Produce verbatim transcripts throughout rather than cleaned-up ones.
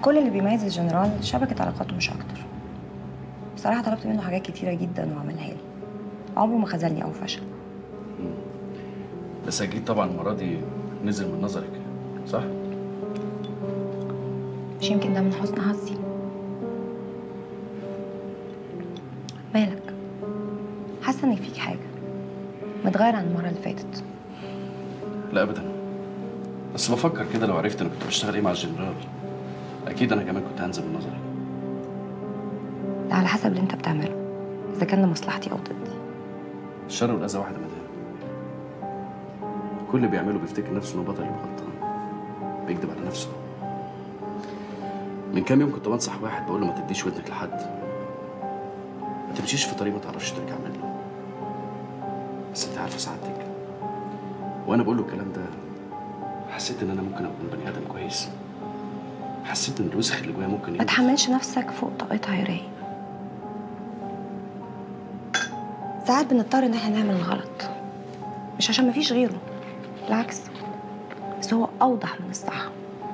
كل اللي بيميز الجنرال شبكة علاقاته مش أكتر. بصراحة طلبت منه حاجات كتيرة جدا وعملها لي، عمره ما خذلني أو فشل. بس أكيد طبعا المرة دي نزل من نظرك، صح؟ مش يمكن ده من حسن حظي؟ مالك؟ حاسة إن فيك حاجة متغير عن المرة اللي فاتت. لا أبدا، بس بفكر كده لو عرفت أنا كنت بشتغل إيه مع الجنرال أكيد أنا كمان كنت هنزل من نظرك. ده على حسب اللي أنت بتعمله، إذا كان لمصلحتي أو ضدي. الشر والأذى واحدة مدام. كل اللي بيعمله بيفتكر نفسه إنه بطل وغلطان، بيكذب على نفسه. من كام يوم كنت بنصح واحد بقول له ما تديش ودنك لحد، ما تمشيش في طريق ما تعرفش ترجع منه. بس أنت عارفة سعادتك، وأنا بقول له الكلام ده حسيت إن أنا ممكن أكون بني آدم كويس. حسيت إن الوسخ اللي جوايا ممكن ما تحملش نفسك فوق طاقتها يا راي. ساعات بنضطر إن احنا نعمل الغلط مش عشان مفيش غيره، بالعكس، بس هو أوضح من الصح،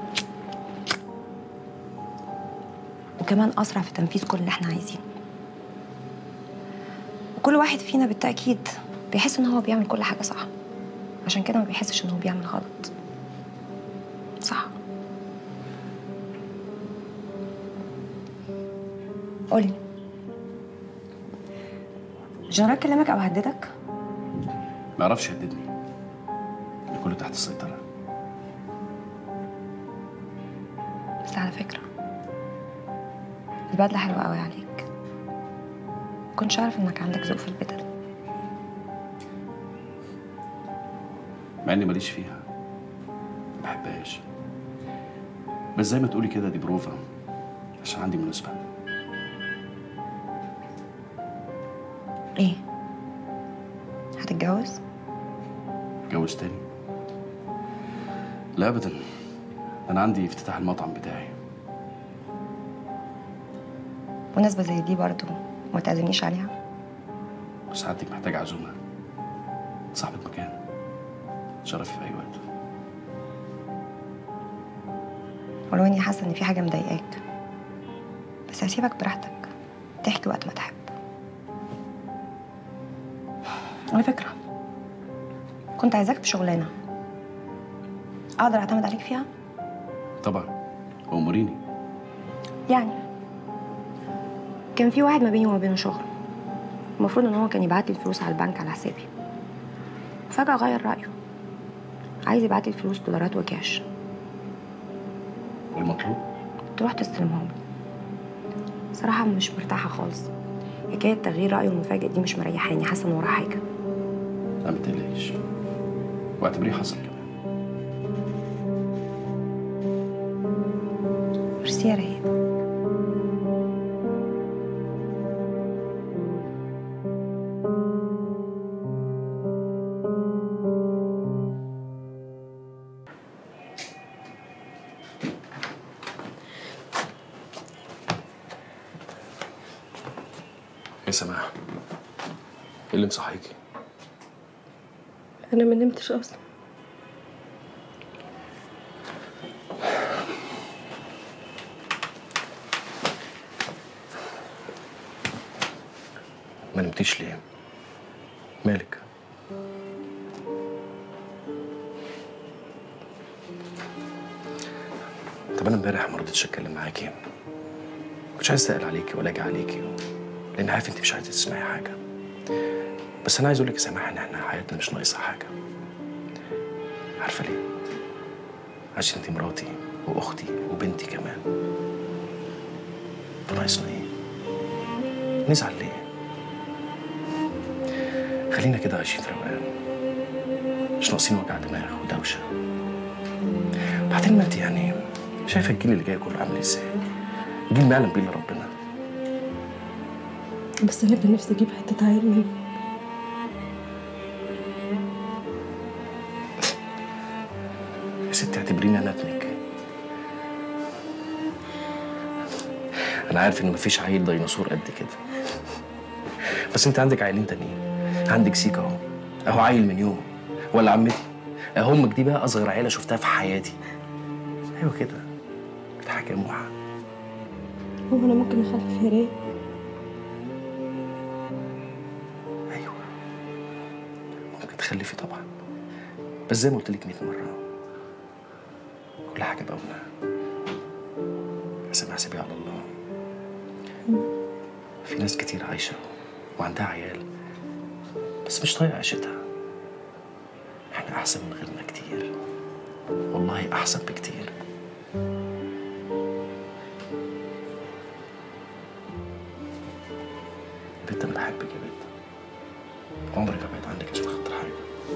وكمان أسرع في تنفيذ كل اللي احنا عايزينه. وكل واحد فينا بالتأكيد بيحس إن هو بيعمل كل حاجة صح، عشان كده ما بيحسش إن هو بيعمل غلط. صح؟ قولي، جنرال كلمك أو هددك؟ ما يعرفش يهددني، كله تحت السيطرة. بس على فكرة البدلة حلوة قوي عليك، كنتش عارف إنك عندك ذوق في البدل. مع إني ماليش فيها، ما بحبهاش، بس زي ما تقولي كده دي بروفا عشان عندي مناسبة. إيه؟ هتتجوز؟ اتجوز تاني؟ لا أبدا، أنا عندي افتتاح المطعم بتاعي. مناسبة زي دي برضو ما تعزمنيش عليها؟ بس سعادتك محتاجة عزومة، صاحبة مكان، شرفي في أي وقت. ولو إني حاسة إن في حاجة مضايقاك، بس هسيبك براحتك تحكي وقت ما تحب. على فكرة كنت عايزاك في شغلانة أقدر أعتمد عليك فيها؟ طبعا، أموريني. يعني كان في واحد ما بيني وما بينه شغل، المفروض إن هو كان يبعت لي الفلوس على البنك على حسابي، فجأة غير رأيه، عايز يبعت لي الفلوس دولارات وكاش. والمطلوب؟ تروح تستلمهم لي. صراحة مش مرتاحة خالص، حكاية تغيير رأيه المفاجئ دي مش مريحاني، حاسة إن وراه حاجة. لا ما تقلقيش، واعتبريه حصل كمان. ميرسي يا ريان. يا سماح، ايه اللي مصحيكي؟ أنا ما نمتش أصلا. ما نمتيش ليه؟ مالك؟ طب أنا امبارح ما رضيتش أتكلم معاكي، ما كنتش عايز أسأل عليكي ولا أجي عليكي، لأن عارف أنت مش عايزة تسمعي حاجة. بس أنا عايز أقول لك يا سماح إن إحنا حياتنا مش ناقصة حاجة. عارفة ليه؟ عشان أنت مراتي وأختي وبنتي كمان. ناقصنا إيه؟ نزعل ليه؟ خلينا كده عايشين في روقان، مش ناقصين وجع دماغ ودوشة. بعدين ما أنت يعني شايفة الجيل اللي جاي كله عامل إزاي؟ جيل ما يعلم بيه إلا ربنا. بس أنا كان نفسي أجيب حتة عيل منه. يا ستي اعتبريني أنا ابنك. أنا عارف إن مفيش عيل ديناصور قد كده، بس أنت عندك عيلين تانيين. عندك سيكا أهو، أهو عيل من يومه، ولا عمتي أهو أمك دي بقى أصغر عيلة شفتها في حياتي. أيوه كده، كانت حاجة موحة. هو انا ممكن اخلف هراء؟ ايوه ممكن تخلفي طبعا، بس زي ما قلت لك مية مره كل حاجه بقولها سيبها سيبها على الله. في ناس كتير عايشه وعندها عيال بس مش طايقه عيشتها. احنا احسن من غيرنا كتير، والله احسن بكتير. بنت انا بحبك يا بنت، عمري ما بعيد عنك عشان خاطر حاجه.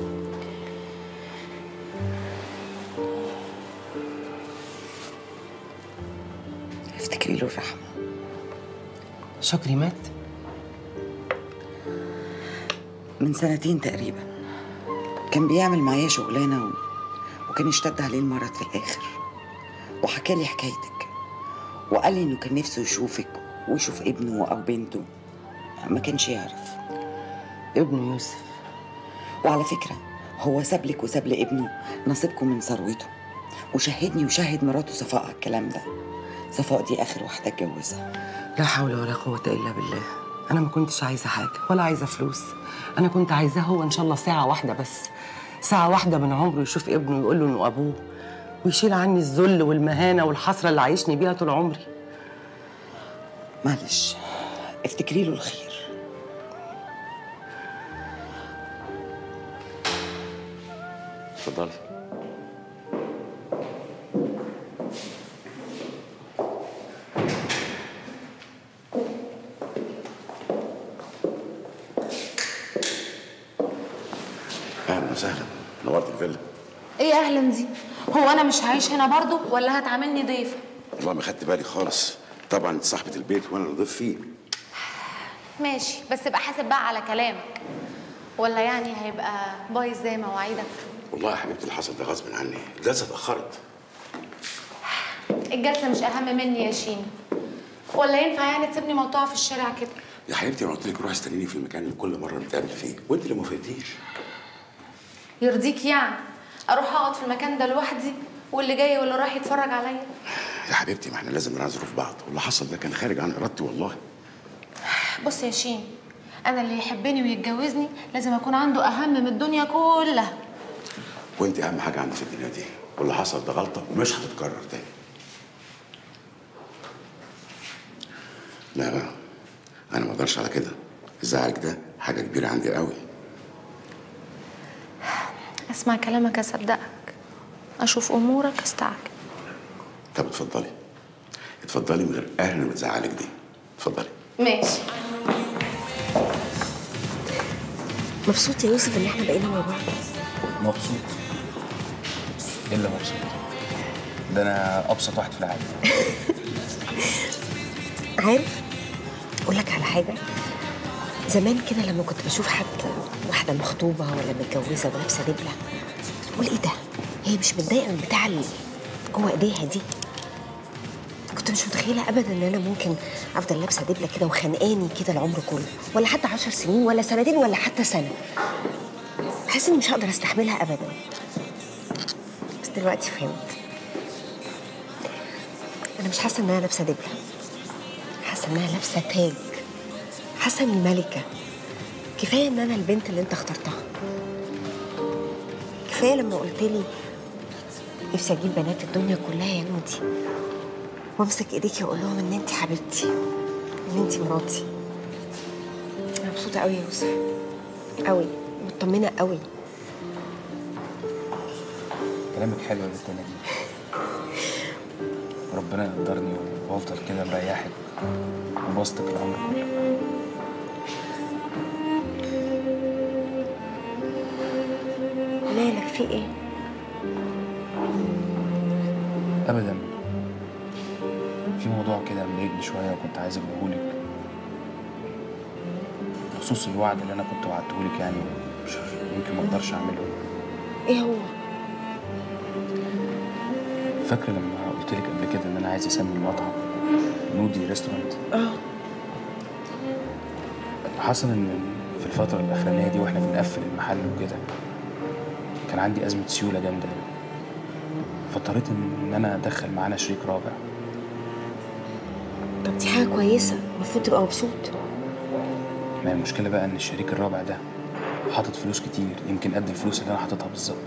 افتكري له الرحمه. شكري مات من سنتين تقريبا، كان بيعمل معايا شغلانه و... وكان اشتد عليه المرض في الاخر، وحكى لي حكايتك وقال لي انه كان نفسه يشوفك ويشوف ابنه او بنته، ما كانش يعرف. ابنه يوسف. وعلى فكره هو ساب لك وساب لابنه نصيبكم من ثروته، وشهدني وشهد مراته صفاء على الكلام ده. صفاء دي اخر واحده اتجوزها. لا حول ولا قوه الا بالله. انا ما كنتش عايزه حاجه ولا عايزه فلوس، انا كنت عايزاه هو ان شاء الله ساعه واحده بس، ساعه واحده من عمره يشوف ابنه ويقول له انه ابوه، ويشيل عني الذل والمهانه والحسره اللي عايشني بيها طول عمري. معلش افتكري له الخير. اتفضلي. اهلا وسهلا، نورت الفيلا. ايه اهلا دي؟ هو انا مش هعيش هنا برضو ولا هتعاملني ضيفه؟ والله ما خدت بالي خالص، طبعا انت صاحبه البيت وانا اللي ضيف فيه. ماشي، بس ابقى حاسب بقى على كلامك، ولا يعني هيبقى بايظ زي مواعيدك؟ والله يا حبيبتي اللي حصل ده غصب عني، الجلسه اتاخرت. الجلسه مش اهم مني يا شين، ولا ينفع يعني تسيبني مقطوعه في الشارع كده؟ يا حبيبتي انا قلت لك روحي استنيني في المكان اللي كل مره نتقابل فيه، وانت اللي ما وافقتيش. يرضيك يعني اروح اقعد في المكان ده لوحدي واللي جاي واللي رايح يتفرج عليا؟ يا حبيبتي ما احنا لازم نعذر في بعض، واللي حصل ده كان خارج عن ارادتي والله. بص يا شين، انا اللي يحبني ويتجوزني لازم اكون عنده اهم من الدنيا كلها. وانت اهم حاجه عندي في الدنيا دي، واللي حصل ده غلطه ومش هتتكرر تاني. لا بقى انا ما اقدرش على كده، الزعلك ده حاجه كبيره عندي قوي. اسمع كلامك اصدقك، اشوف امورك استعجل. طب اتفضلي اتفضلي من غير اهل اللي بتزعلك دي، اتفضلي. ماشي. مبسوط يا يوسف ان احنا بقينا مع بعض؟ مبسوط؟ الا مبسوط؟ ده انا ابسط واحد في العالم. عارف اقول لك على حاجه، زمان كده لما كنت بشوف حد واحده مخطوبه ولا متجوزه ولابسه دبله اقول ايه ده، هي مش متضايقه من بتاع اللي جوه ايديها دي؟ كنت مش متخيله ابدا ان انا ممكن افضل لابسه دبله كده وخانقاني كده العمر كله، ولا حتى عشر سنين ولا سنتين ولا حتى سنه. بحس اني مش هقدر استحملها ابدا. بس دلوقتي فهمت، انا مش حاسه ان انا لابسه دبله، حاسه انها لابسه تاج، حاسه اني ملكه. كفايه ان انا البنت اللي انت اخترتها. كفايه لما قلت لي نفسي اجيب بنات الدنيا كلها يا نودي وامسك ايديكي واقول لهم ان انت حبيبتي، ان انت مراتي. انا مبسوطه قوي يا يوسف، قوي مطمنه قوي. كلامك حلو يا بنت نجيب، ربنا يقدرني وافضل كده مريحك وبسطك العمر كله. مالك في ايه؟ ابدا، في موضوع كده مضايقني شويه وكنت عايز اقوله لك بخصوص الوعد اللي انا كنت وعدته لك، يعني مش يمكن ما اقدرش اعمله. ايه هو؟ فاكره لما قلت لك قبل كده ان انا عايز اسمي المطعم نودي ريستورانت؟ اه. حصل ان في الفتره الاخرانيه دي واحنا بنقفل المحل وكده كان عندي ازمه سيوله جامده، فاضطريت ان انا ادخل معانا شريك رابع. طب دي حاجه كويسه، المفروض تبقى مبسوط. ما هي المشكله بقى ان الشريك الرابع ده حاطط فلوس كتير، يمكن قد الفلوس اللي انا حاططها بالظبط.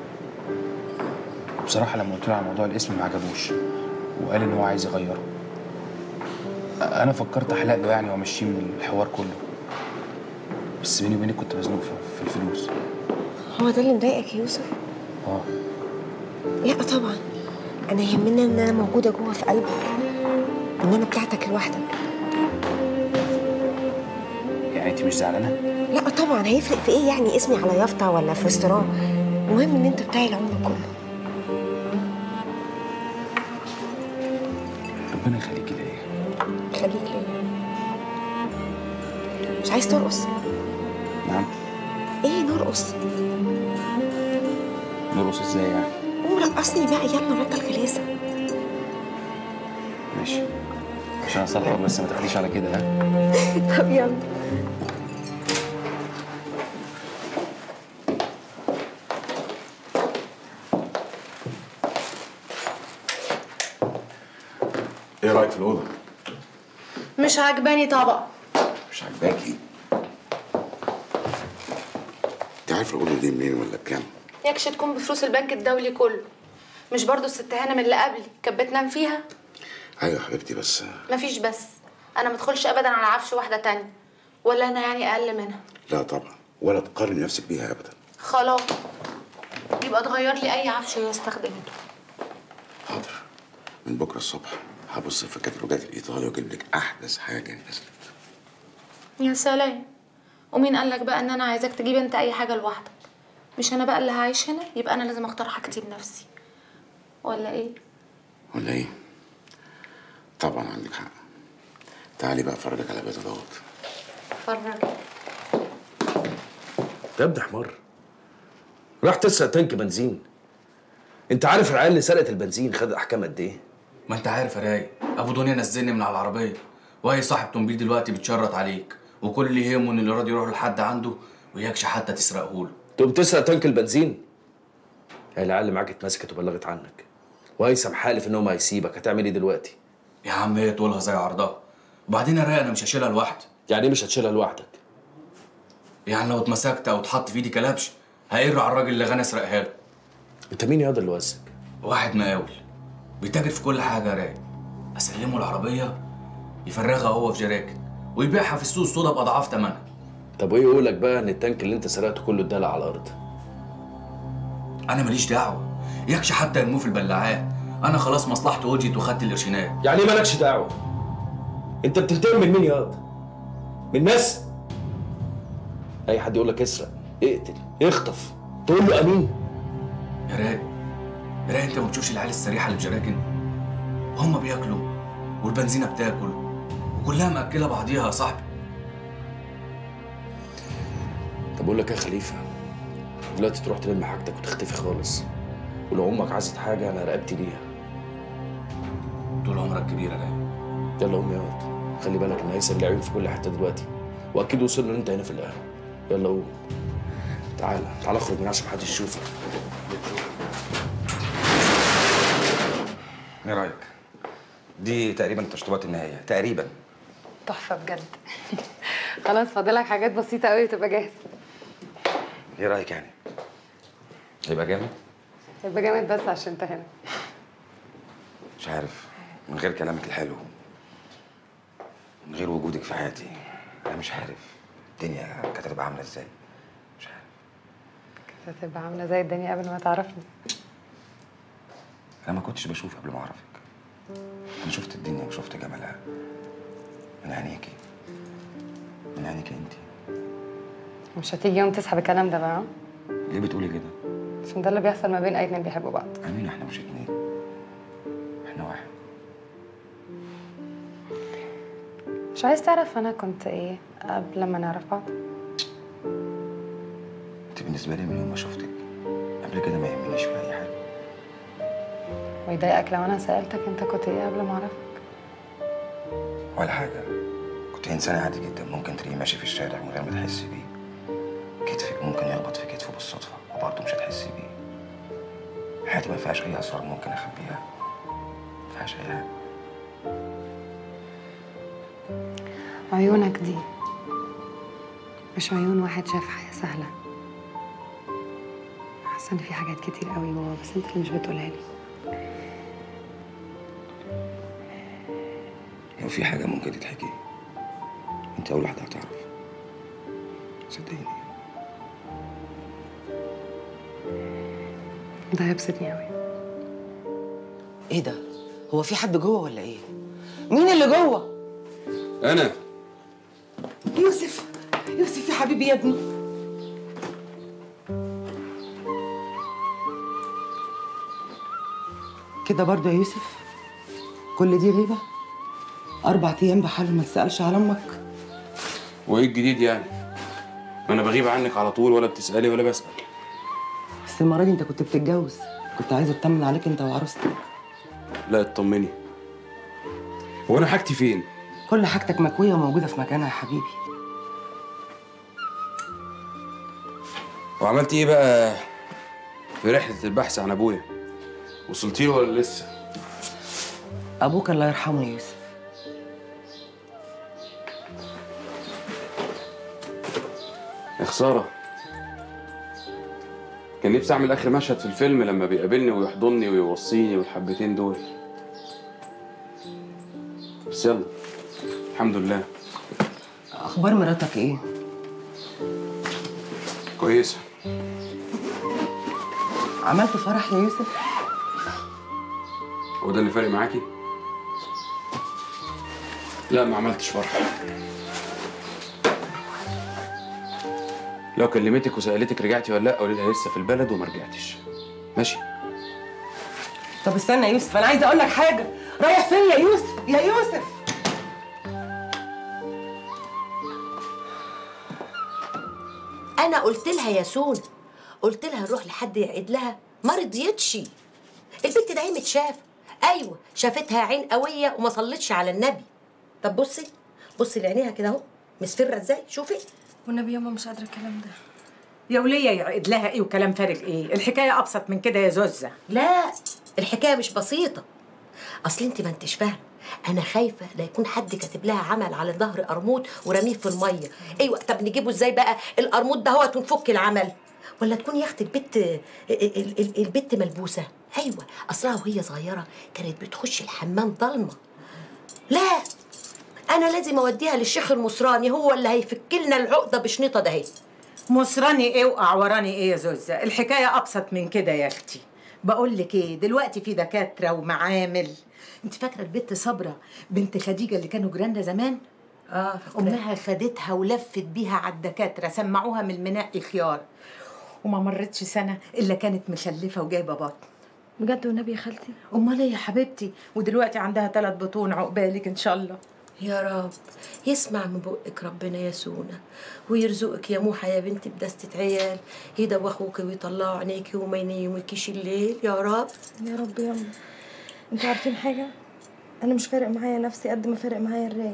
بصراحه لما قلت له على موضوع الاسم ما عجبوش، وقال ان هو عايز يغيره. انا فكرت احلق له يعني وامشيه من الحوار كله، بس بيني وبينك كنت مزنوق في الفلوس. هو ده اللي مضايقك يا يوسف؟ اه. لا طبعا، انا يهمني ان انا موجوده جوه في قلبك، ان انا بتاعتك لوحدك. يعني انت مش زعلانه؟ لا طبعا، هيفرق في ايه يعني اسمي على يافطه ولا في ريستوران؟ المهم ان انت بتاعي العمر كله. ربنا يخليكي ليا. خليك ليا. مش عايز ترقص؟ نعم. ايه نرقص؟ نرقص ازاي يعني؟ قوم رقصني بقى، يلا بطل غلاسه. ماشي، عشان اصلحك بس ما تاخديش على كده. ها طب يلا. ايه رايك في الاوضه؟ مش عجباني طبعا. مش عاجباكي؟ انت عارف الاوضه دي منين ولا بكام؟ يكش تكون بفلوس البنك الدولي كله. مش برضو الست هانم اللي قبلي كانت بتنام فيها؟ ايوه يا حبيبتي، بس مفيش بس. انا ما ادخلش ابدا على عفش واحده تانية، ولا انا يعني اقل منها؟ لا طبعا، ولا تقارن نفسك بيها ابدا. خلاص، يبقى تغير لي اي عفش هي استخدمته. حاضر، من بكره الصبح هبص في الكتالوجات الايطالي واجيب لك احدث حاجه نزلت. يا سلام، ومين قال لك بقى ان انا عايزاك تجيب انت اي حاجه لوحدك؟ مش انا بقى اللي هعيش هنا، يبقى انا لازم اختار حاجتي بنفسي، ولا ايه؟ ولا ايه؟ طبعا عندك حق. تعالي بقى افرجك على بيت دوت. فرجني. يا ابني حمار، راح تسرق تانك بنزين. انت عارف العيال اللي سرقت البنزين خدت احكام قد ايه؟ ما انت عارف يا رايق، ابو دنيا نزلني من على العربيه، وهي صاحب تومبيل دلوقتي بتشرط عليك، وكل اللي يهمه ان اللي راضي يروح لحد عنده وياكش حتى تسرقه له. تقوم تسرق تانك البنزين؟ هي العيال اللي معاك اتمسكت وبلغت عنك، وهيثم حالف ان هو ما هيسيبك. هتعمل ايه دلوقتي؟ يا عم هي طولها زي عرضها، وبعدين يا رايق انا مش هشيلها لوحدي. يعني ايه مش هتشيلها لوحدك؟ يعني لو اتمسكت او اتحط في ايدي كلبش هيقر على الراجل اللي غنى سرقها له. انت مين ياض اللي وزك؟ واحد مقاول بيتاجر في كل حاجه يا رايق. اسلمه العربيه يفرغها هو في جراكن ويبيعها في السوق السودا باضعاف ثمنها. طب وايه يقولك بقى ان التانك اللي انت سرقته كله اتدلع على الارض؟ انا ماليش دعوه، يكش حتى يرموه في البلاعات. انا خلاص مصلحتي وجهت وخدت القرشينات. يعني ايه مالكش دعوه؟ انت بتنتقم من مين ياض؟ من ناس؟ اي حد يقول لك اسرق، اقتل، اخطف، تقول له امين؟ يا رايق يا رايق، انت ما بتشوفش العيال السريحه اللي بجراكن؟ هم بياكلوا والبنزينه بتاكل وكلها مأكله بعضيها يا صاحبي. طب اقول لك ايه يا خليفه، دلوقتي تروح تلم حاجتك وتختفي خالص، ولو امك عايزه حاجه انا رقبتي ليها. طول عمرك كبير يا رايق. يلا قوم يا واد، خلي بالك ان هيثم ليه عيون في كل حته دلوقتي، واكيد وصل له ان انت هنا في القهوه. يلا قوم، تعالى تعالى اخرج من عشان محدش يشوفك. ايه رايك؟ دي تقريبا تشطيبات النهايه تقريبا. تحفه بجد. خلاص فاضلك حاجات بسيطه قوي وتبقى جاهز. ايه رايك يعني؟ هيبقى جامد؟ يبقى جامد بس عشان انت هنا. مش عارف، من غير كلامك الحلو، من غير وجودك في حياتي، انا مش عارف الدنيا كانت هتبقى عامله ازاي. مش عارف كانت هتبقى عامله زي الدنيا قبل ما تعرفني. انا ما كنتش بشوف قبل ما اعرفك. انا شفت الدنيا وشفت جمالها من عينيكي، من عينيكي انتي. مش هتيجي يوم تسحب الكلام ده بقى؟ ليه بتقولي كده؟ عشان ده اللي بيحصل ما بين اي اتنين بيحبوا بعض. امين، احنا مش اتنين، احنا واحد. مش عايز تعرف انا كنت ايه قبل ما نعرف بعض؟ انت بالنسبه لي من يوم ما شفتك قبل كده ما يهمنيش في اي حاجه. ويضايقك لو انا سالتك انت كنت ايه قبل ما اعرفك؟ ولا حاجه، كنت انسان عادي جدا، ممكن تلاقيه ماشي في الشارع من غير ما تحسي بيه. كتفك ممكن يخبط في كتفه بالصدفه وبرضه مش هتحسي بيه. حياتي ما فيهاش اي اسرار ممكن اخبيها، ما فيهاش اي حاجه. عيونك دي مش عيون واحد شاف حياة سهلة. حاسة إن في حاجات كتير قوي جوا بس أنت اللي مش بتقولها لي. لو في حاجة ممكن تتحكي انت أول واحدة هتعرف، صدقيني. ده هيبسطني قوي. ايه ده؟ هو في حد جوه ولا ايه؟ مين اللي جوه؟ انا. يوسف، يوسف يا حبيبي يا ابني. كده برضه يا يوسف؟ كل دي غيبة؟ أربع أيام بحاله ما تسألش على أمك؟ وايه الجديد يعني؟ ما انا بغيب عنك على طول، ولا بتسألي ولا بسأل. بس المرة دي أنت كنت بتتجوز، كنت عايزة أطمن عليك أنت وعروستك. لا اطمني. هو انا حاجتي فين؟ كل حاجتك مكوية وموجودة في مكانها يا حبيبي. وعملتي ايه بقى في رحلة البحث عن ابويا؟ وصلتي له ولا لسه؟ أبوك الله يرحمه يا يوسف. يا خسارة، كان نفسي أعمل آخر مشهد في الفيلم لما بيقابلني ويحضني ويوصيني والحبتين دول. بس يلا الحمد لله. أخبار مراتك إيه؟ كويسة. عملت فرح يا يوسف؟ هو ده اللي فارق معاكي؟ لا ما عملتش فرح. لو كلمتك وسألتك رجعتي ولا لا قولي لها لسه في البلد وما رجعتش. ماشي؟ طب استنى يا يوسف، أنا عايزة أقول لك حاجة. رايح فين يا يوسف؟ يا يوسف انا قلت لها يا سون، قلت لها نروح لحد يعيد لها، ما رضيتش. البنت ده قامت شاف، ايوه شافتها عين قويه وما صلتش على النبي. طب بصي بصي لعينيها كده اهو مصفره ازاي، شوفي. والنبي ياما مش قادره الكلام ده. يا وليه يعقد لها ايه وكلام فارغ ايه؟ الحكايه ابسط من كده يا زوزه. لا الحكايه مش بسيطه، اصل انت ما انتش فاهمه. انا خايفه لا يكون حد كاتب لها عمل على ظهر قرموط ورميه في الميه. ايوه طب نجيبه ازاي بقى القرموط ده هو ونفك العمل؟ ولا تكون يا اختي البت البت ملبوسه. ايوه اصلها وهي صغيره كانت بتخش الحمام ضلمه. لا انا لازم اوديها للشيخ المصراني، هو اللي هيفك لنا العقده بشنطه ده اهي. مصراني ايه واعوراني ايه يا زوزه؟ الحكايه ابسط من كده يا اختي. بقول لك ايه، دلوقتي في دكاتره ومعامل. انت فاكره البت صبره بنت خديجه اللي كانوا جيراننا زمان؟ اه امها خدتها ولفت بيها على الدكاتره، سمعوها من المنقي خيار، وما مرتش سنه الا كانت مخلفه وجايبه بطن. بجد والنبي يا خالتي؟ امال ايه يا حبيبتي؟ ودلوقتي عندها ثلاث بطون، عقبالك ان شاء الله. يا رب يسمع من بقك ربنا يا سونا، ويرزقك يا موحه يا بنتي بدستة عيال يدوخوك ويطلعوا عينيكي وما ينيموكيش الليل يا رب. يا رب ياما. انتوا عارفين حاجه؟ انا مش فارق معايا نفسي قد ما فارق معايا الراي.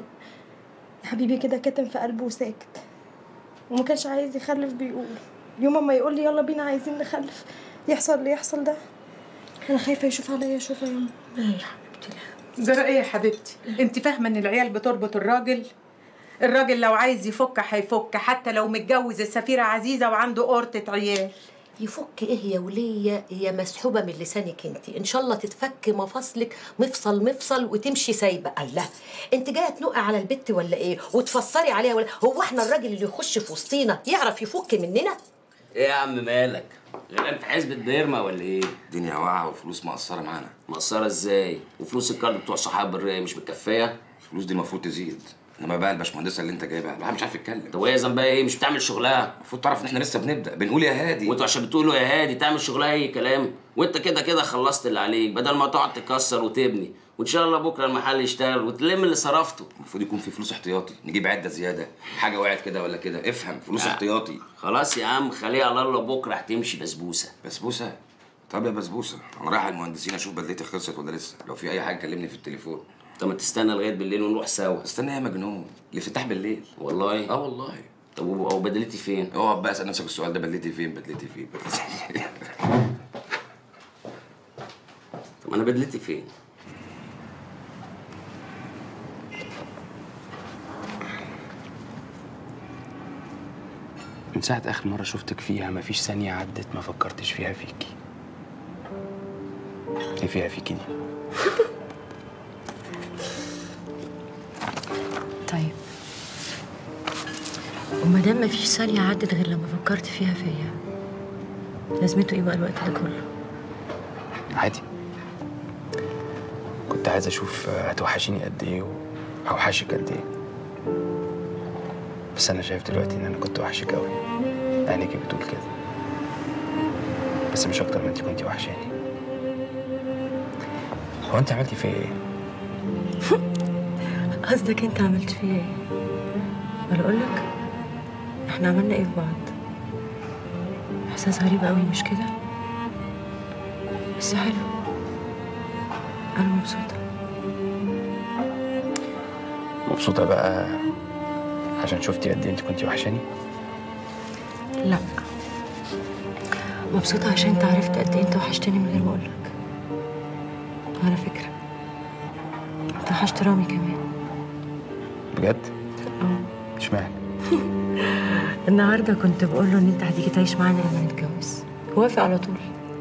يا حبيبي كده كاتم في قلبه وساكت، وما كانش عايز يخلف. بيقول يوم ما يقول لي يلا بينا عايزين نخلف يحصل اللي يحصل ده. انا خايفه يشوف عليا شوفه ياما. لا يا حبيبتي لا. جرى ايه يا حبيبتي؟ انت فاهمه ان العيال بتربط الراجل؟ الراجل لو عايز يفك هيفك، حتى لو متجوز السفيره عزيزه وعنده قرطه عيال. يفك ايه يا وليه؟ هي مسحوبه من لسانك انت، ان شاء الله تتفك مفاصلك مفصل مفصل وتمشي سايبه. الله انت جايه تنقي على البت ولا ايه؟ وتفسري عليها ولا هو احنا الراجل اللي يخش في وسطينا يعرف يفك مننا؟ ايه يا عم مالك؟ غيران في حزب الديرما ولا ايه؟ الدنيا واقعه وفلوس مقصره معانا. مقصره ازاي؟ وفلوس الكارد بتوع صحاب الرأي مش مكفيه؟ الفلوس دي المفروض تزيد، انما بقى الباشمهندسه اللي انت جايبها الواحد مش عارف يتكلم. طب وهي ذنبها ايه؟ مش بتعمل شغلها؟ المفروض تعرف ان احنا لسه بنبدا بنقول يا هادي، وانتوا عشان بتقولوا يا هادي تعمل شغلها اي كلام، وانت كده كده خلصت اللي عليك بدل ما تقعد تكسر وتبني، وان شاء الله بكره المحل يشتغل وتلم اللي صرفته. المفروض يكون في فلوس احتياطي، نجيب عده زياده، حاجه وقعت كده ولا كده، افهم فلوس لا. احتياطي. خلاص يا عم خليها على الله، بكره هتمشي بسبوسه. بسبوسه؟ طب يا بسبوسه انا رايح المهندسين اشوف بدلتي خلصت ولا لسه، لو في اي حاجه كلمني في التليفون. طب ما تستنى لغايه بالليل ونروح سوا. استنى يا مجنون، الافتتاح بالليل. والله؟ اه والله. طب او بدلتي فين؟ اقعد بقى اسال نفسك السؤال ده، بدلتي فين بدلتي فين بدلتي فين؟ طب انا بدلتي فين؟ من ساعة آخر مرة شفتك فيها مفيش ثانية عدت ما فكرتش فيها فيكي. ايه فيها فيكي دي؟ طيب وما دام مفيش ثانية عدت غير لما فكرت فيها فيا، لازمته ايه بقى الوقت ده كله؟ عادي. كنت عايز اشوف هتوحشيني قد ايه وهوحشك قد ايه. بس انا شايف دلوقتي ان انا كنت وحشك قوي. عينيكي بتقول كده. بس مش اكتر ما انتي كنتي وحشاني. هو انت عملتي فيا ايه؟ قصدك انت عملت فيا ايه؟ ولا اقول لك احنا عملنا ايه في بعض؟ احساس غريب قوي مش كده؟ بس حلو. انا مبسوطه. مبسوطه بقى عشان شفتي قد ايه انت كنتي وحشاني؟ لا، مبسوطه عشان انت عرفت قد ايه انت وحشتني من غير ما اقول لك. على فكره انت وحشت رامي كمان. بجد؟ اه. اشمعنى؟ النهارده كنت بقول له ان انت هتيجي تعيش معانا لما نتجوز، وافق على طول.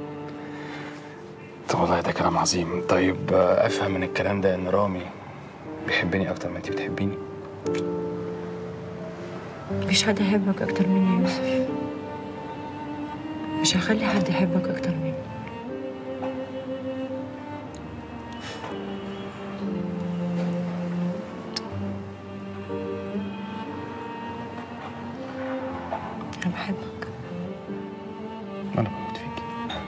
طب والله ده كلام عظيم. طيب افهم من الكلام ده ان رامي بيحبني اكتر ما انت بتحبيني؟ مفيش حد يحبك اكتر مني يا يوسف. مش هخلي حد يحبك اكتر مني. انا بحبك. انا بموت فيكي.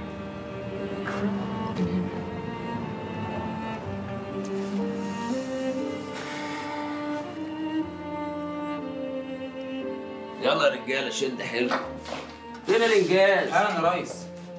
يلا يا رجاله شد حيلكم. فين الانجاز؟ اهلا يا ريس.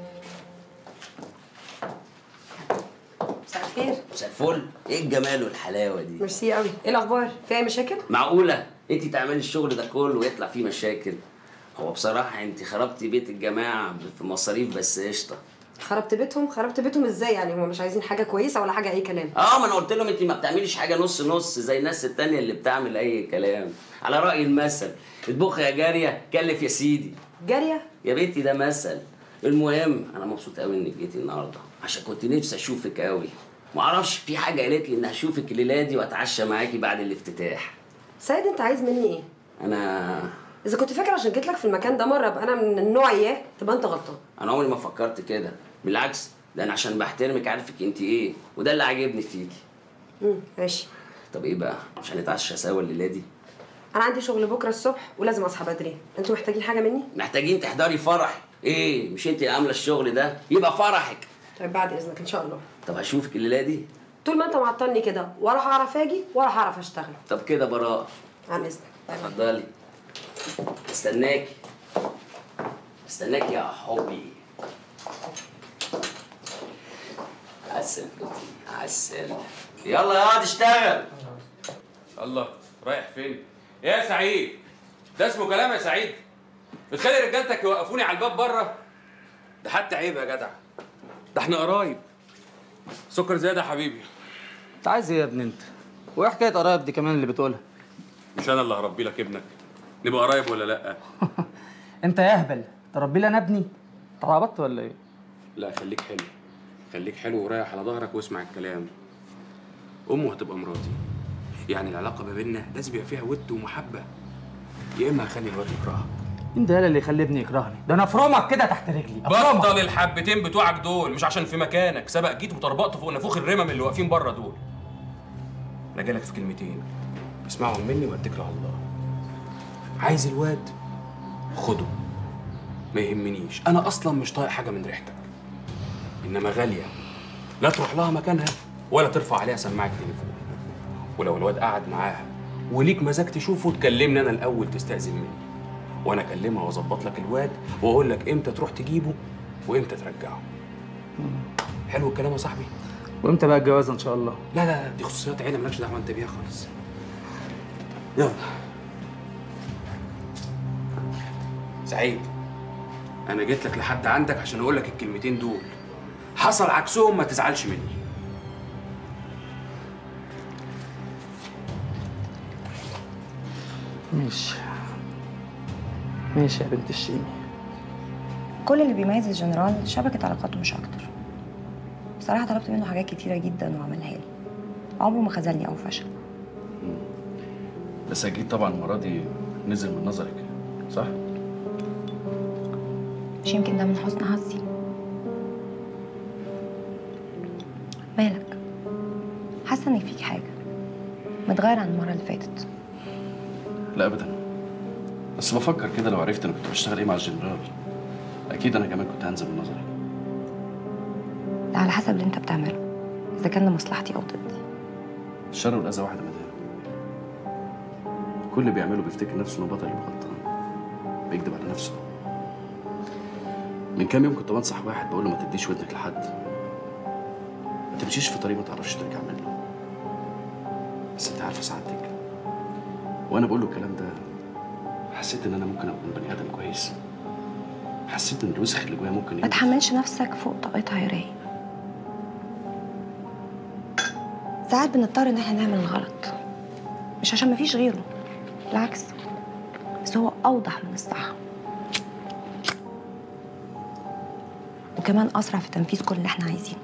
مساء الخير. مساء الفل. ايه الجمال والحلاوه دي؟ ميرسي قوي. ايه الاخبار؟ في اي مشاكل؟ معقوله انت تعملي الشغل ده كله ويطلع فيه مشاكل؟ هو بصراحه انت خربتي بيت الجماعه في مصاريف بس قشطه. خربت بيتهم؟ خربت بيتهم ازاي يعني؟ هم مش عايزين حاجه كويسه ولا حاجه اي كلام؟ اه ما انا قلت لهم انت ما بتعمليش حاجه نص نص زي الناس التانيه اللي بتعمل اي كلام. على راي المثل اطبخ يا جاريه كلف يا سيدي. جاريه؟ يا بنتي ده مثل. المهم انا مبسوط قوي انك جيتي النهارده عشان كنت نفسي اشوفك قوي. ما اعرفش في حاجه قالت لي ان هشوفك الليله دي واتعشى معاكي بعد الافتتاح. سيد انت عايز مني ايه؟ انا اذا كنت فاكر عشان جيت لك في المكان ده مره ابقى انا من النوع اياه تبقى انت غلطان. انا عمري ما فكرت كده، بالعكس ده انا عشان بحترمك عارفك انت ايه وده اللي عاجبني فيكي. امم ماشي. طب ايه بقى؟ مش هنتعشى سوا الليله دي؟ انا عندي شغل بكره الصبح ولازم اصحى بدري. انتوا محتاجين حاجه مني؟ محتاجين تحضري فرحي. ايه مش انت اللي عامله الشغل ده؟ يبقى فرحك. طيب بعد اذنك ان شاء الله. طب هشوفك الليله دي؟ طول ما انت معطلني كده ولا هعرف اجي ولا هعرف اشتغل. طب كده براء. عن اذنك. اتفضلي. استناكي استناكي يا حبي. عسل عسل. يلا يا واد اشتغل. الله رايح فين؟ يا سعيد ده اسمه كلام يا سعيد؟ بتخلي رجالتك يوقفوني على الباب بره؟ ده حتى عيب يا جدع. ده احنا قرايب. سكر زياده يا حبيبي. انت عايز ايه يا ابني انت؟ وايه حكايه قرايب دي كمان اللي بتقولها؟ مش انا اللي هربي لك ابنك. نبقى قرايب ولا لا؟ انت يا اهبل تربي لي انا ابني؟ انت عبطت ولا ايه؟ لا خليك حلو. خليك حلو ورايح على ظهرك واسمع الكلام. امه هتبقى مراتي. يعني العلاقه ما بيننا لازم يبقى فيها ود ومحبه. يا اما هخلي الواد يكرهك. مين ده اللي يخلي ابني يكرهني؟ ده انا افرمك كده تحت رجلي. أفرمك. بطل الحبتين بتوعك دول مش عشان في مكانك سبق جيت وطربقت فوق نافوخ الرمم اللي واقفين بره دول. انا جايلك في كلمتين اسمعهم مني واتكل على الله. عايز الواد خده ما يهمنيش، انا اصلا مش طايق حاجه من ريحتك. انما غاليه لا تروح لها مكانها ولا ترفع عليها سماعه تليفون. ولو الواد قعد معاها وليك مزاج تشوفه تكلمني انا الاول تستأذن مني، وانا اكلمها واظبط لك الواد واقول لك امتى تروح تجيبه وامتى ترجعه. حلو الكلام يا صاحبي؟ وامتى بقى الجوازه ان شاء الله؟ لا لا دي خصوصيات عيله مالكش دعوه انت بيها خالص. يلا سعيد انا جيت لك لحد عندك عشان اقول لك الكلمتين دول. حصل عكسهم ما تزعلش مني. ماشي. ماشي يا بنت الشيمي. كل اللي بيميز الجنرال شبكة علاقاته مش أكتر. بصراحة طلبت منه حاجات كتيرة جدا وعملها لي، عمره ما خذلني أو فشل. بس أكيد طبعا المرة دي نزل من نظرك، صح؟ مش يمكن ده من حسن حظي. مالك؟ حاسة إن فيك حاجة متغير عن المرة اللي فاتت. لا أبدا، بس بفكر كده لو عرفت أنا كنت بشتغل إيه مع الجنرال أكيد أنا كمان كنت هنزل من نظرك. ده على حسب اللي أنت بتعمله، إذا كان لمصلحتي أو ضدي. الشر والأذى واحدة مدام. كل اللي بيعمله بيفتكر نفسه إنه بطل وغلطان، بيكذب على نفسه. من كام يوم كنت بنصح واحد بقول له ما تديش ودنك لحد، ما تمشيش في طريق ما تعرفش ترجع منه. بس أنت عارفة سعادتك، وأنا بقول له الكلام ده حسيت إن أنا ممكن أكون بني آدم كويس. حسيت إن الوسخ اللي جوايا ممكن ما تحملش نفسك فوق طاقتها يا راي. ساعات بنضطر إن احنا نعمل الغلط مش عشان مفيش غيره، بالعكس، بس هو أوضح من الصح، وكمان أسرع في تنفيذ كل اللي احنا عايزينه.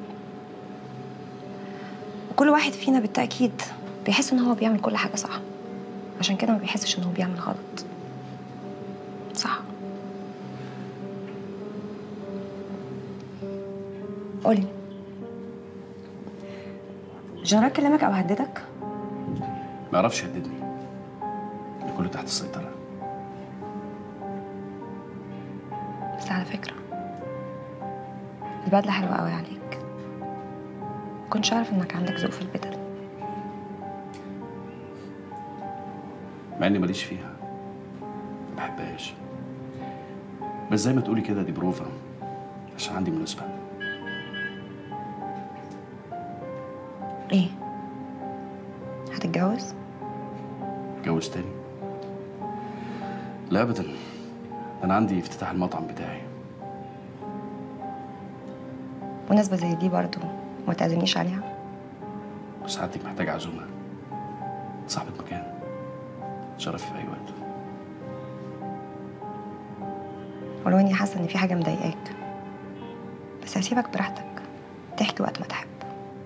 وكل واحد فينا بالتأكيد بيحس إن هو بيعمل كل حاجة صح، عشان كده ما بيحسش إن هو بيعمل غلط. صح؟ قولي، جنرال كلمك أو هددك؟ ما يعرفش يهددني، ده كله تحت السيطرة. بس على فكرة البدلة حلوة قوي عليك، مكنتش عارف إنك عندك ذوق في البدل. مع إني ماليش فيها، ما بحبهاش، بس زي ما تقولي كده دي بروفا عشان عندي مناسبة. ايه؟ هتتجوز؟ اتجوز تاني؟ لا ابدا، انا عندي افتتاح المطعم بتاعي. مناسبة زي دي برضو ما تعزمنيش عليها؟ بس حضرتك محتاجة عزومة، صاحبة مكان، شرفي في اي وقت. ولو اني حاسة ان في حاجة مضايقاك، بس هسيبك براحتك تحكي وقت ما تحب.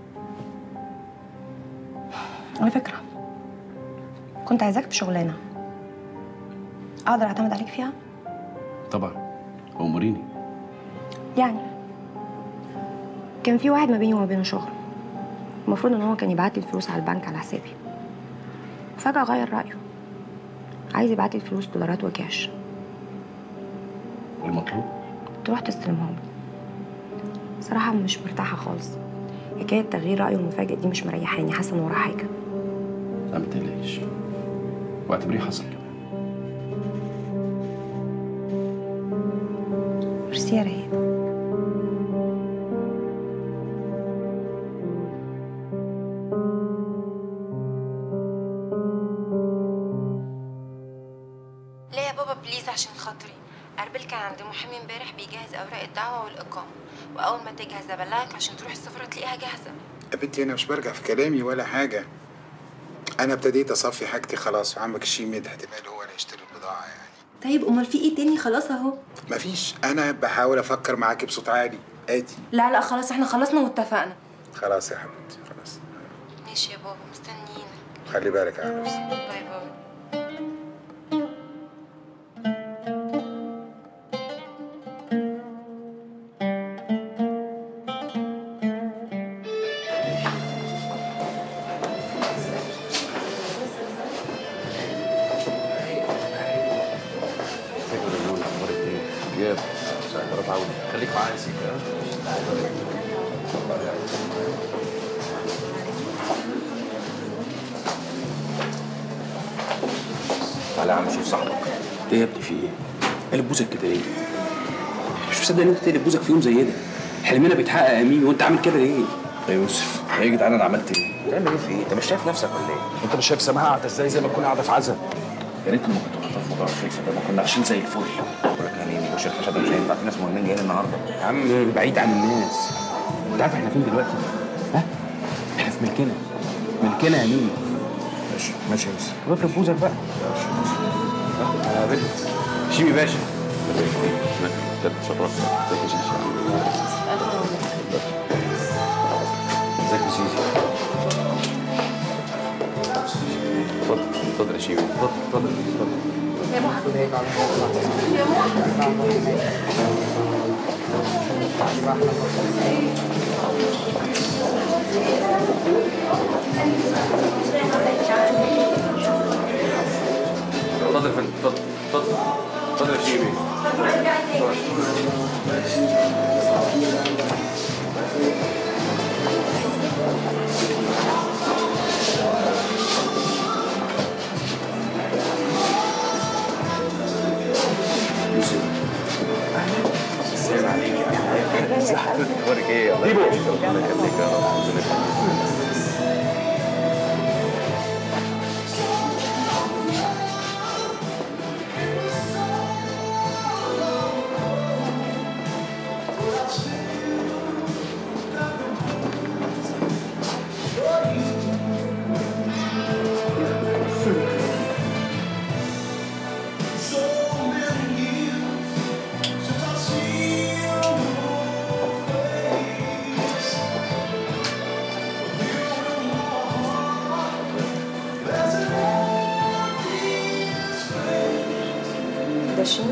على فكرة كنت عايزاك في شغلانة أقدر أعتمد عليك فيها؟ طبعا، أموريني. يعني كان في واحد ما بيني وما بينه شغل، المفروض إن هو كان يبعت لي الفلوس على البنك على حسابي، فجأة غير رأيه، عايز يبعت لي الفلوس دولارات وكاش. والمطلوب؟ تروح تستلمهم لي. صراحة مش مرتاحة خالص، حكاية تغيير رأيه المفاجئ دي مش مريحاني، حاسة إن وراه حاجة. لا ما تقلقيش، واعتبريه حصل كمان. ميرسي يا رايق. لا يا بابا بليز عشان خاطري، أربل كان عند محامي امبارح بيجهز أوراق الدعوة والإقامة، وأول ما تجهز أبلغك عشان تروح السفارة تلاقيها جاهزة. يا بنتي أنا مش برجع في كلامي ولا حاجة، أنا ابتديت أصفي حاجتي خلاص، وعمك الشيم احتمال هو اللي يشتري البضاعة يعني. طيب أمال في إيه تاني؟ خلاص أهو. مفيش، أنا بحاول أفكر معاكي بصوت عالي، آدي. لا لا خلاص إحنا خلصنا واتفقنا. خلاص يا حبيبتي خلاص. ماشي يا بابا مستنيينك. خلي بالك على نفسك. باي باي. خليك معايا سيكا. تعالى يا عم شوف صاحبك. ايه يا ابني في ايه؟ قلب بوزك كده ايه؟ مش مصدق ان انت تقلب بوزك في يوم زي ده. حلمنا بيتحقق يا مين وانت عامل كده ليه؟ يا يوسف ايه يا جدعان انا عملت ايه؟ بتعمل ايه في ايه؟ انت مش شايف نفسك ولا ايه؟ انت مش شايف سماها قاعده ازاي زي ما تكون قاعده في عزا؟ يا ريتني ما كنت حاطط في موضوع الخلفه ده، ما كنا عايشين زي الفل. بقول لك يا ميمي وش الخشب مش هينفع، في ناس مهمين جايين النهارده. يا عم بعيد عن الناس. انت عارف احنا فين دلوقتي؟ ها؟ احنا في ملكنا. ملكنا يا ميمي. ماشي ماشي يا يوسف. اضرب بوزك بقى. ماشي. يا بنت شيمي باشا. بجد اتشرفت. ازيك يا شيشي؟ ازيك يا شيشي؟ اتفضل اتفضل يا شيمي. اتفضل اتفضل اتفضل. يا محمد يا اتفضل يا فندم. اتفضل اتفضل اتفضل يا شيمي. السلام عليك يا حبيبي. ازي حضرتك؟ اخبارك ايه؟ الله يخليك. الله يخليك يا رب. ربنا يخليك. ده شنو؟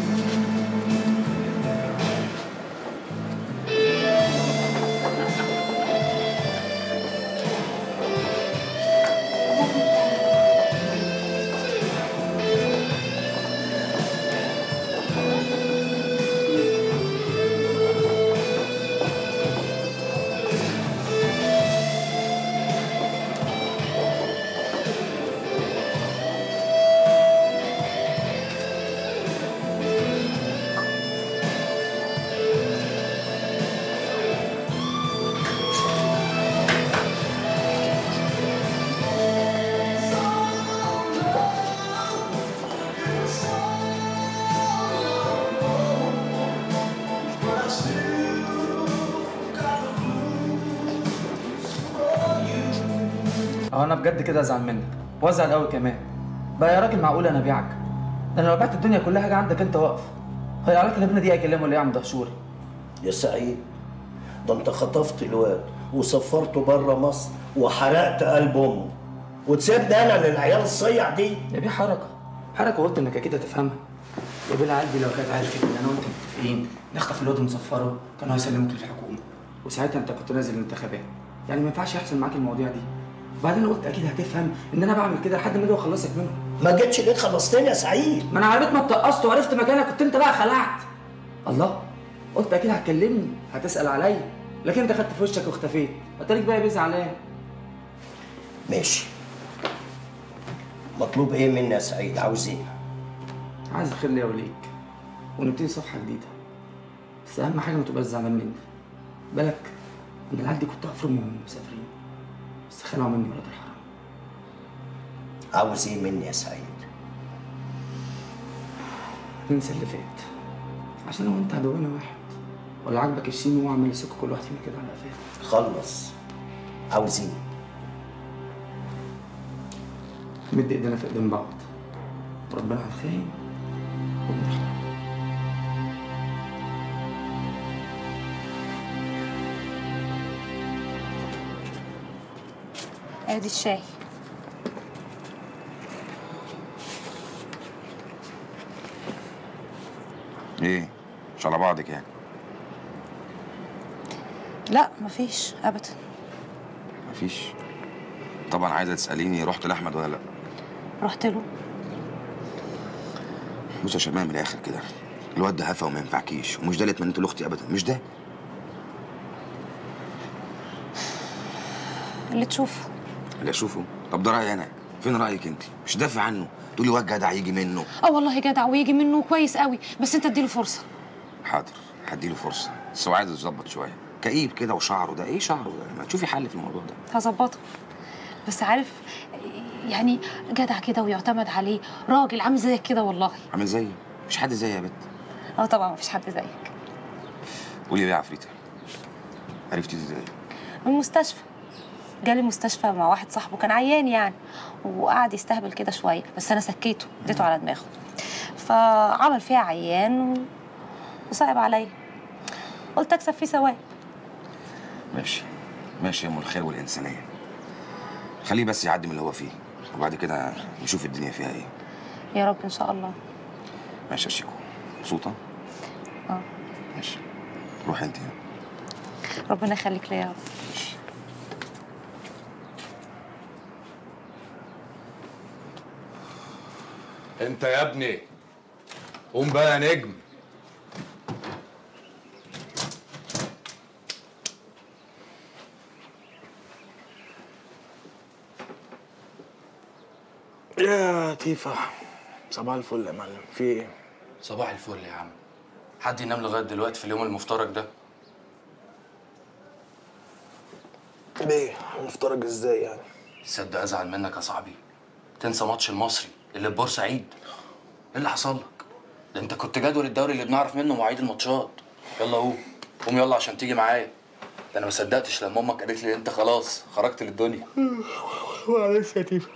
اه انا بجد كده ازعل منك وازعل قوي كمان. بقى يا راجل معقول انا ابيعك؟ ده انا لو بعت الدنيا كلها حاجه عندك انت واقف. هي عليك الابنه دي اكلمه ولا ايه يا عم دهشوري؟ يا سعيد ده انت خطفت الواد وسفرته بره مصر وحرقت قلب امه وتسيبني انا للعيال الصيع دي. يا بيه حركه حركه وقلت انك اكيد هتفهمها. يا بيه العيال دي لو كانت عرفت ان انا وانت متفقين نخطف الواد ونسفره كانوا هيسلموك للحكومه، وساعتها انت كنت نازل الانتخابات. يعني ما ينفعش يحصل معاك المواضيع دي. وبعدين قلت اكيد هتفهم ان انا بعمل كده لحد ما اجي واخلصك منه. ما جيتش ليه خلصتني يا سعيد؟ ما انا عرفت ما اتقصت وعرفت مكانك كنت انت بقى خلعت. الله قلت اكيد هتكلمني هتسال عليا، لكن انت خدت في وشك واختفيت. اتاريك بقى بيه زعلان. ماشي. مطلوب ايه مني يا سعيد؟ عاوز ايه؟ عايز الخير ليا وليك ونبتدي صفحه جديده. بس اهم حاجه ما تبقاش زعلان مني. بالك ان العيال دي كنت هفرمهم وهم مسافرين بس خلعوا مني ولاد الحرام. عاوز ايه مني يا سعيد؟ ننسى اللي فات عشان لو انت عدونا واحد. ولا عاجبك الشيم واعمل يسك كل واحد فينا كده على قفاه. خلص. عاوز ايه؟ نمد ايدينا في ايدين بعض وربنا على الخير ونرحم. ادي الشاي. ايه؟ مش على بعضك يعني؟ لا مفيش ابدا. مفيش؟ طبعا عايزه تساليني رحت لاحمد ولا لا؟ رحت له. بص يا شباب من الاخر كده، الواد ده هفا وما ينفعكيش، ومش ده اللي اتمنيته لاختي ابدا، مش ده. اللي تشوفه. اللي اشوفه؟ طب ده رايي انا، فين رايك انت؟ مش دافع عنه، تقولي واد جدع يجي منه. اه والله جدع ويجي منه كويس قوي، بس انت اديله فرصه. حاضر هديله فرصه، بس هو عايز يتظبط شويه، كئيب كده وشعره ده، ايه شعره ده؟ ما تشوفي حل في الموضوع ده. هظبطه، بس عارف يعني جدع كده ويعتمد عليه، راجل عامل زيك كده والله. عامل زيي؟ مفيش حد زيي يا بت. اه طبعا مفيش حد زيك. قولي ليه يا عفريته؟ عرفتي ازاي؟ من المستشفى. جالي مستشفى مع واحد صاحبه كان عيان يعني، وقعد يستهبل كده شويه، بس انا سكيته اديته على دماغه. فعمل فيها عيان و... وصعب عليا، قلت اكسب فيه ثواب. ماشي ماشي يا ام الخير والانسانيه، خليه بس يعدي من اللي هو فيه وبعد كده نشوف الدنيا فيها ايه. يا رب ان شاء الله. ماشي يا شيكو، مبسوطه؟ اه ماشي، روحي انت. ربنا يخليك ليا يا رب. انت يا ابني قوم بقى يا نجم. يا تيفا، صباح الفل يا معلم، في ايه؟ صباح الفل يا عم. حد ينام لغايه دلوقتي في اليوم المفترج ده؟ ليه؟ مفترج ازاي يعني؟ تصدق ازعل منك يا صاحبي، تنسى ماتش المصري اللي في بورسعيد؟ ايه اللي حصل لك؟ ده انت كنت جدول الدوري اللي بنعرف منه مواعيد الماتشات. يلا قوم قوم يلا عشان تيجي معايا. ده انا ما صدقتش لما امك قالت لي انت خلاص خرجت للدنيا. معلش يا تيفا،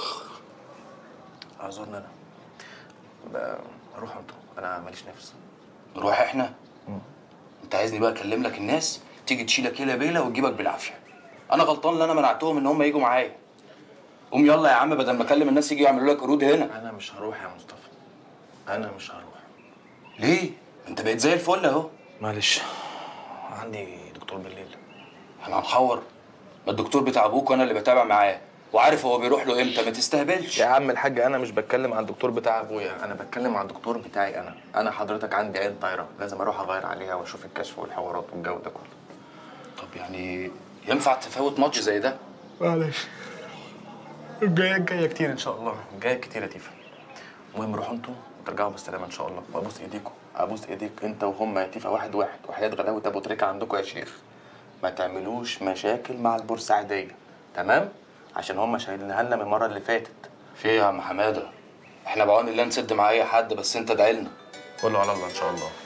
اعذرني انا. روحوا انتوا، انا ماليش نفس. نروح احنا؟ مم. انت عايزني بقى اكلم لك الناس تيجي تشيلك هيلا بيلا وتجيبك بالعافيه؟ انا غلطان ان انا منعتهم ان هم يجوا معايا. قوم يلا يا عم بدل ما اكلم الناس يجي يعملوا لك قرود هنا. انا مش هروح يا مصطفى، انا مش هروح. ليه؟ انت بقيت زي الفل اهو. معلش عندي دكتور بالليل. انا هنحور؟ ما الدكتور بتاع ابوك وانا اللي بتابع معاه وعارف هو بيروح له امتى، ما تستهبلش. يا عم الحاج انا مش بتكلم عن الدكتور بتاع ابويا، انا بتكلم عن الدكتور بتاعي انا. انا حضرتك عندي عين طايره، لازم اروح اغير عليها واشوف الكشف والحوارات والجو ده كله. طب يعني ينفع تفوت ماتش زي ده؟ معلش، الجايه الجايه كتير ان شاء الله، الجايه كتير يا تيفا. المهم روحوا انتوا وترجعوا بالسلامه ان شاء الله، وابوس ايديكم، ابوس ايديك انت وهم يا تيفا، واحد واحد، وحياه غلاوه ابو تريكه عندكم يا شيخ. ما تعملوش مشاكل مع البورسعيديه، تمام؟ عشان هم شايلينها لنا من المره اللي فاتت. في ايه يا عم حماده؟ احنا بعون الله نسد مع اي حد، بس انت ادعي لنا. كله على الله ان شاء الله.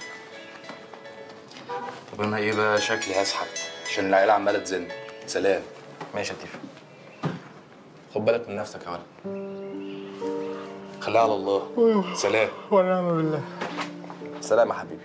طب انا ايه بقى شكلي هسحب عشان العيله عماله تزن. سلام. ماشي يا تيفا، خد بالك من نفسك يا ولد. خليها على الله. سلام. ونعم بالله. سلام يا حبيبي.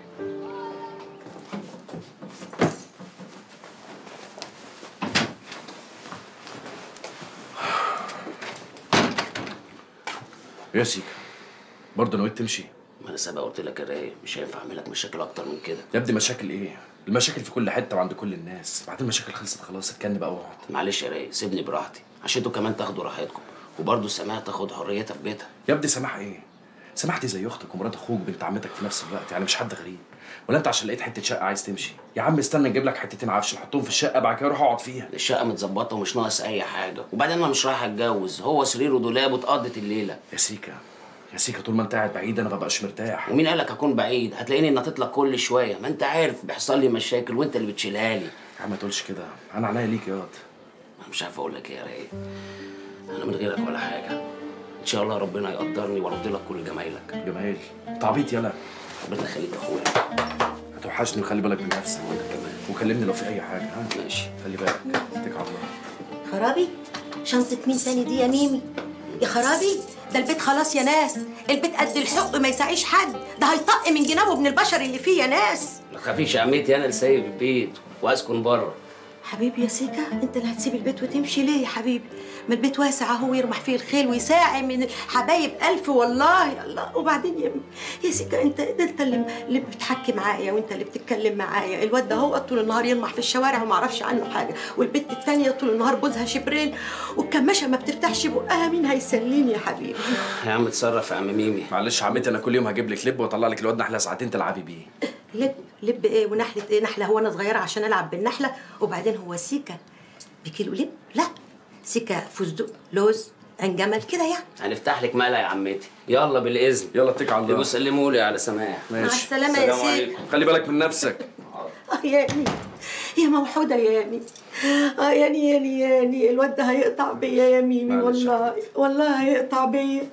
يا سيكا، برضه نويت تمشي؟ ما انا سابقا قلت لك يا رايق مش هينفع اعمل لك مشاكل اكتر من كده. يا ابني مشاكل ايه؟ المشاكل في كل حته وعند كل الناس، بعدين المشاكل خلصت خلاص، اتكلم بقى واقعد. معلش يا رايق سيبني براحتي عشان انتوا كمان تاخدوا راحتكم، وبرضه سماح تاخد حريتها في بيتها. يا ابني سماح ايه؟ سماح دي زي اختك ومرات اخوك بنت عمتك في نفس الوقت، يعني مش حد غريب. ولا انت عشان لقيت حته شقه عايز تمشي؟ يا عم استنى نجيب لك حتتين عفش نحطهم في الشقه بعد كده روح اقعد فيها. الشقه متظبطه ومش ناقص اي حاجه، وبعدين انا مش رايح اتجوز، هو سرير ودولاب واتقضت الليله. يا سيكا يا سيكا، طول ما انت قاعد بعيد انا ما ببقاش مرتاح. ومين قالك اكون بعيد؟ هتلاقيني نطيت لك كل شويه، ما انت عارف بيحصل لي مشاكل وانت اللي بتشيلها لي. يا عم ما تقولش كده، انا عناية ليك ياض. انا مش عارف اقول لك ايه يا رايق، انا من غيرك ولا حاجه. ان شاء الله ربنا يقدرني وارد لك كل جمايلك. جمايل؟ انت عبيط يالا. ربنا يخليك يا اخويا. هتوحشني وخلي بالك من نفسك. وانت كمان. وكلمني لو في اي حاجه. ها ماشي. خلي بالك، اتكل على الله. خرابي، شنطة مين تاني دي يا ميمي؟ يا خرابي، ده البيت خلاص يا ناس، البيت قد الحق ما يساعيش حد، ده هيطق من جنابه ابن البشر اللي فيه يا ناس. ما تخافيش يا عمتي، انا اللي سايب البيت واسكن بره. حبيبي يا سيكا، انت اللي هتسيب البيت وتمشي ليه يا حبيبي؟ ما البيت واسع اهو يرمح فيه الخيل ويساعي من الحبايب الف والله. الله، وبعدين يا يا سيكا انت ده انت اللي اللي بتحكي معايا وانت اللي بتتكلم معايا. الواد ده هو طول النهار يرمح في الشوارع وما اعرفش عنه حاجه، والبنت الثانيه طول النهار بوزها شبرين والكماشه ما بتفتحش بقها. مين هيسليني يا حبيبي؟ يا عم اتصرف يا عم ميمي. معلش يا عمتي، انا كل يوم هجيب لك لب واطلع لك الواد نحله ساعتين تلعبي بيه. لب لب ايه ونحله ايه؟ نحله هو انا صغيره عشان العب بالنحله؟ وبعدين هو سيكا بكيلو لب؟ لا، سيكا فستق لوز عين جمل كده يعني. هنفتح لك مقلة يا عمتي، يلا بالاذن. يلا اتكل على الله. يبقوا سلموا لي على سماح. مع السلامه يا سيكا. خلي بالك من نفسك. اه ياني يا موحوده ياني، اه ياني ياني ياني الواد ده هيقطع بيا يا ميمي، والله والله هيقطع بيا.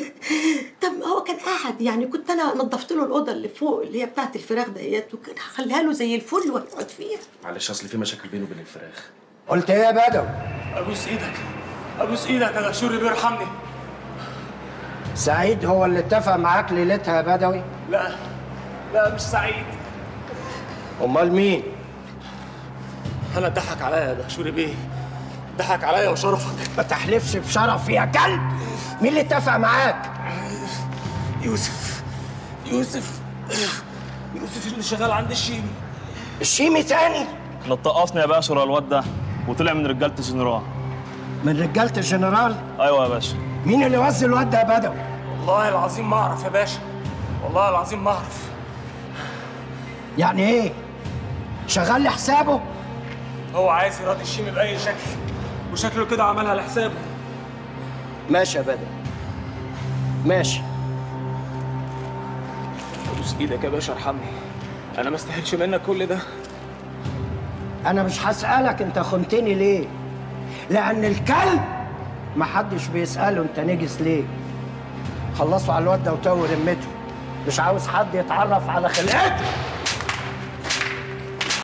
طب هو كان قاعد يعني، كنت انا نظفت له الاوضه اللي فوق اللي هي بتاعت الفراخ ديت، وكان هخليها له زي الفل ويقعد فيها. معلش اصل في مشاكل بينه وبين الفراخ. قلت ايه يا بدوي؟ ابوس ايدك ابوس ايدك يا غشوري بيرحمني. سعيد هو اللي اتفق معاك ليلتها يا بدوي؟ لا لا مش سعيد. امال مين؟ انا اتضحك عليا يا دهشوري بيه، ضحك عليا وشرفك. ما تحلفش بشرفي يا كلب. مين اللي اتفق معاك؟ يوسف يوسف يوسف اللي شغال عند الشيمي. الشيمي تاني؟ لطقصني يا باشا ورا الواد ده وطلع من رجاله الجنرال. من رجاله الجنرال؟ ايوه يا باشا. مين اللي وزن الواد ده يا بدوي؟ والله العظيم ما اعرف يا باشا، والله العظيم ما اعرف. يعني ايه؟ شغال لي حسابه؟ هو عايز يراضي الشيمي باي شكل، وشكله كده عملها لحسابه. ماشي يا بدوي ماشي. ابوس ايدك يا باشا ارحمني، انا ما استاهلش منك كل ده. انا مش هسألك انت خنتني ليه، لان الكلب محدش بيسأله انت نجس ليه. خلصوا على الواد ده وتوه رمته، مش عاوز حد يتعرف على خلقته.